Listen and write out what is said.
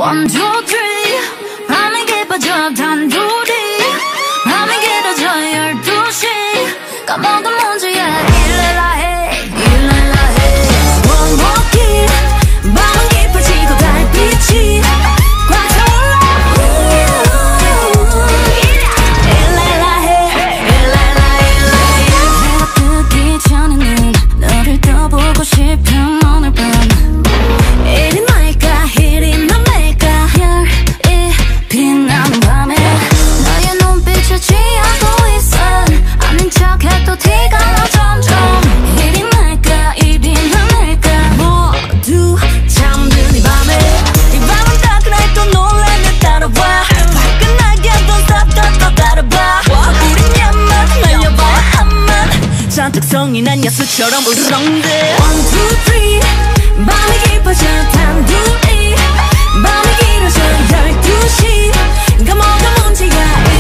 1, 2, 3 밤이 깊어져 단둘이 밤이 길어져 12시 까먹은 문제야 일렐라 해 일렐라 해 One more kill 밤은 깊어지고 달빛이 꽉 차올라 일렐라 해 일렐라 일렐라 해가 뜨기 전에는 너를 더 보고 싶은 오늘 밤 이리 말까 이리 맘일까 별이 빛나는 밤에 너의 눈빛에 취하고 있어 아닌 척해도 티가 나 점점 이리 말까 이리 맘일까 모두 잠든 이 밤에 이 밤은 따끈해 또 놀라면 따라와 화끈하게 don't stop don't stop 따라봐 우린 야만 날려봐 한만 잔뜩 성이 난 야수처럼 울렁대 1, 2, 3 밤이 깊어져 단둘이 밤이 길어져 12시 까먹은 문제야